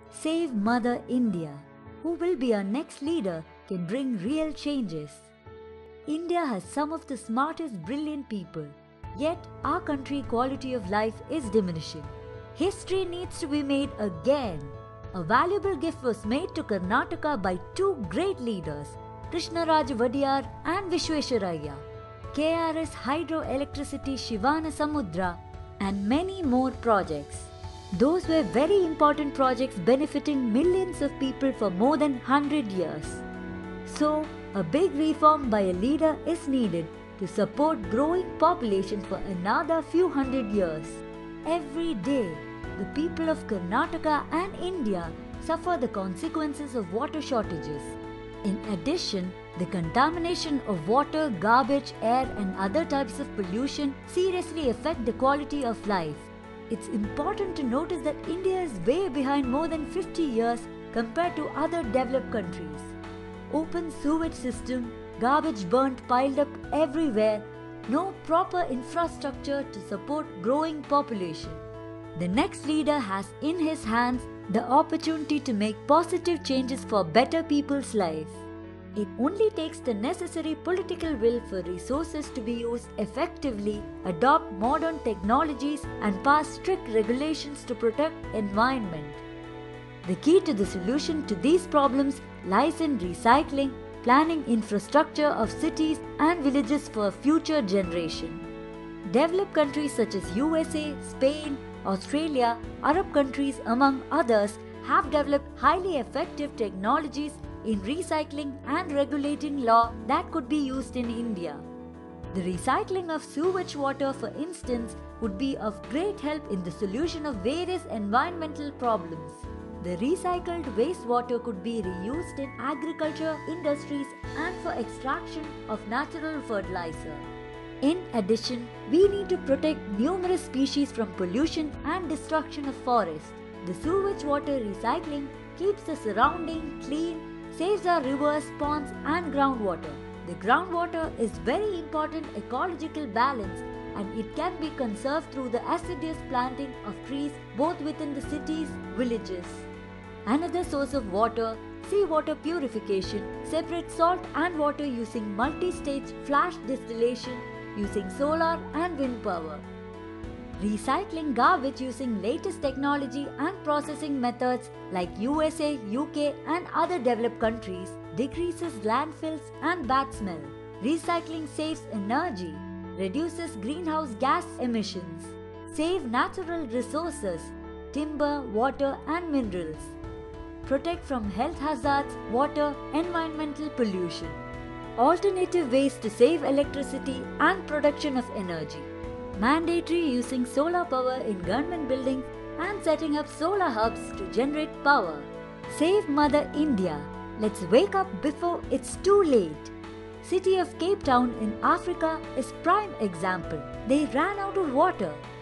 Save Mother India. Who will be our next leader can bring real changes. India has some of the smartest, brilliant people. Yet our country quality of life is diminishing. History needs to be made again. A valuable gift was made to Karnataka by two great leaders, Krishnaraj Vadiyar and Vishwesvaraya. KRS Hydroelectricity Shivana Samudra and many more projects. Those were very important projects benefiting millions of people for more than 100 years. So, a big reform by a leader is needed to support growing population for another few hundred years. Every day, the people of Karnataka and India suffer the consequences of water shortages. In addition, the contamination of water, garbage, air and other types of pollution seriously affect the quality of life. It's important to notice that India is way behind more than 50 years compared to other developed countries. Open sewage system, garbage burnt piled up everywhere, no proper infrastructure to support growing population. The next leader has in his hands the opportunity to make positive changes for better people's lives. It only takes the necessary political will for resources to be used effectively, adopt modern technologies and pass strict regulations to protect environment. The key to the solution to these problems lies in recycling, planning infrastructure of cities and villages for future generation. Developed countries such as USA, Spain, Australia, Arab countries among others have developed highly effective technologies in recycling and regulating law that could be used in India. The recycling of sewage water, for instance, would be of great help in the solution of various environmental problems. The recycled wastewater could be reused in agriculture, industries and for extraction of natural fertilizer. In addition, we need to protect numerous species from pollution and destruction of forests. The sewage water recycling keeps the surrounding clean, saves our rivers, ponds and groundwater. The groundwater is very important ecological balance and it can be conserved through the assiduous planting of trees both within the cities, villages. Another source of water, seawater purification, separates salt and water using multi-stage flash distillation using solar and wind power. Recycling garbage using latest technology and processing methods like USA, UK and other developed countries decreases landfills and bad smell. Recycling saves energy, reduces greenhouse gas emissions, saves natural resources, timber, water and minerals, protect from health hazards, water, environmental pollution. Alternative ways to save electricity and production of energy. Mandatory using solar power in government buildings and setting up solar hubs to generate power. Save Mother India. Let's wake up before it's too late. City of Cape Town in Africa is prime example. They ran out of water.